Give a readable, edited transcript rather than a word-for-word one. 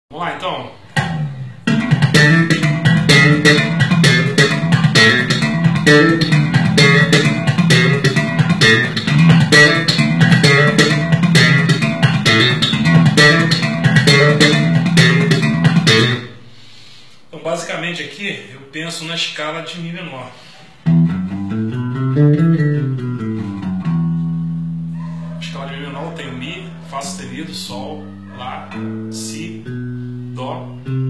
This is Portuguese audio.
Vamos lá então. Então basicamente aqui eu penso na escala de Mi menor. A escala de Mi menor eu tenho Mi, Fá sustenido, Sol, Lá, Si, Dó,